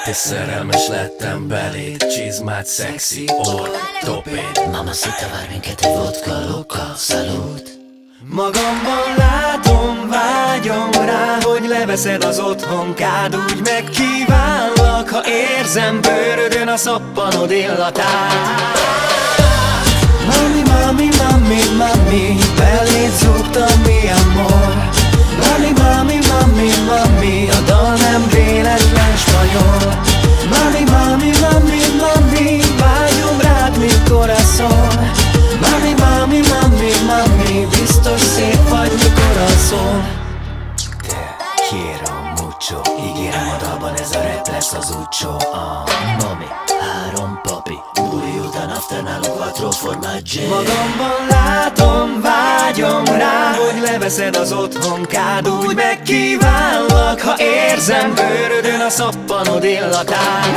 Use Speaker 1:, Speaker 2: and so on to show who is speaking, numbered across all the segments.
Speaker 1: És szerelmes lettem beléd, csizmád, szexi, orr, topéd.
Speaker 2: Mamacita, vár minket egy vodka, loka, salud.
Speaker 3: Magamban látom, vágyom rá, hogy leveszed az otthonkád. Úgy megkívánlak, ha érzem bőrödön a szappanod illatát. Mami, mami, mami, mami, beléd zúgtam, mi amor. Mami, mami, mami, mami, a dal nem véletlen spanyol. Mami, mami, mami, mami, vágyom rád, mint corazon. Mami, mami, mami, mami, biztos szép vagy, mikor alszol.
Speaker 2: Te quiero mucho, ígérem a dalban ez a rap lesz az úcsó. Mami, 3 papi, buli után after nálunk 4 formaggi.
Speaker 3: Magamban látom, vágyom rá, hogy leveszed az otthonkád. Úgy megkívánlak, ha érzem bőrödön a szappanod illatát.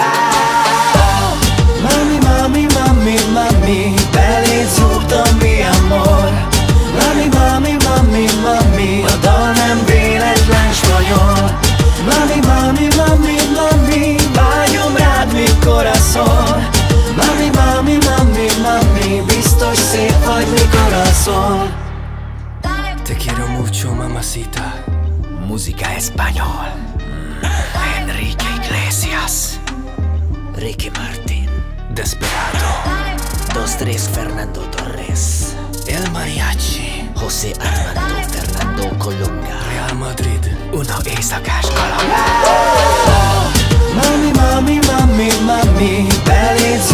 Speaker 3: Mami, mami, mami, mami, beléd zúgtam, mi amor. Mami, mami, mami, mami, a dal nem véletlen spanyol. Mami, mami, mami, mami, vágyom rád, mint corazon. Mami, mami, mami, mami, biztos szép vagy, mikor alszol.
Speaker 1: Te quiero mucho, mamacita.
Speaker 2: Música español. Enrique Iglesias, Ricky Martin,
Speaker 1: Desperado,
Speaker 2: 2-3 Fernando Torres,
Speaker 1: El Mariachi,
Speaker 2: José Armando Fernando Colunga,
Speaker 1: Real Madrid,
Speaker 2: Uno éjszakás kaland.
Speaker 3: Mami, mami, mami, mami, beléd